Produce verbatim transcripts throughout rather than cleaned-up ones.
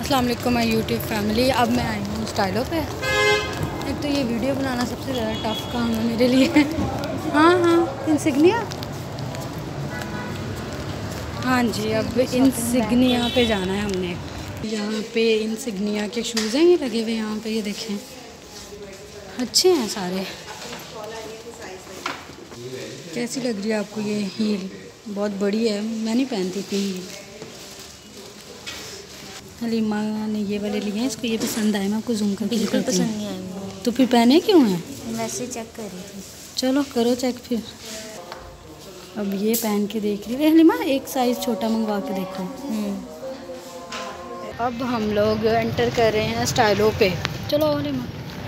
अस्सलाम वालेकुम my YouTube family. अब मैं आई हूँ स्टाइलो पे। एक तो ये वीडियो बनाना सबसे ज़्यादा टफ काम है मेरे लिए। हाँ हाँ इंसिग्निया, हाँ जी अब इंसिग्निया पे जाना है हमने। यहाँ पे इंसिग्निया के शूज़ हैं ये लगे हुए यहाँ पे, ये देखें अच्छे हैं सारे। कैसी लग रही है आपको ये हील? बहुत बड़ी है, मैं नहीं पहनती थी हील। हलीमा ने ये वाले लिए हैं, इसको ये पसंद आए। मैं आपको जूम करके बिल्कुल दिखाती पसंद हूँ। नहीं आया मुझे। तो फिर पहने क्यों हैं? वैसे ही चेक कर रही थी। चलो करो चेक फिर। अब ये पहन के देख रही है हलीमा, एक साइज़ छोटा मंगवा के देखो। अब हम लोग एंटर कर रहे हैं स्टाइलो पे। चलो हलीमा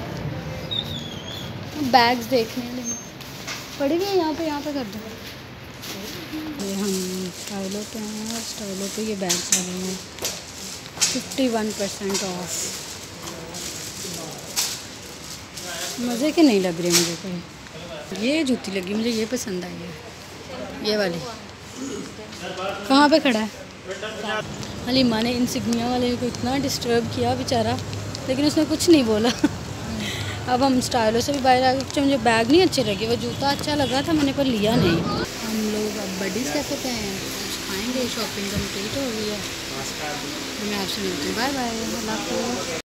बैग्स देखने हलीमा पड़ी हुई है यहाँ पे, यहाँ पे कर दो। ये हम स्टाइलो पे हैं और स्टाइलो पे ये बैग्स लगे हैं फिफ्टी वन परसेंट ऑफ। मज़े के नहीं लग रहे मुझे कोई। ये जूती लगी मुझे, ये पसंद आई है ये वाली। कहाँ पे खड़ा है? हलीमा ने इंसिग्निया वाले को इतना डिस्टर्ब किया बेचारा, लेकिन उसने कुछ नहीं बोला। अब हम स्टाइलो से भी बाहर आ गए। मुझे बैग नहीं अच्छे लगे, वो जूता अच्छा लगा था मैंने, पर लिया नहीं। हम लोग अब बडीज़ कैफे पे हैं, कुछ खाएँगे। शॉपिंग कंप्लीट हो गई है। मैं आपसे मिलती हूँ, बाय बाय, अल्लाह हाफ़िज़।